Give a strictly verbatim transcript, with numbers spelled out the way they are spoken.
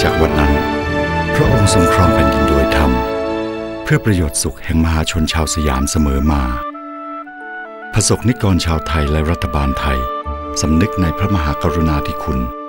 จากวันนั้นพระองค์ทรงครองแผ่นดินโดยธรรมเพื่อประโยชน์สุขแห่งมหาชนชาวสยามเสมอมาประสบนิกรชาวไทยและรัฐบาลไทยสำนึกในพระมหากรุณาธิคุณ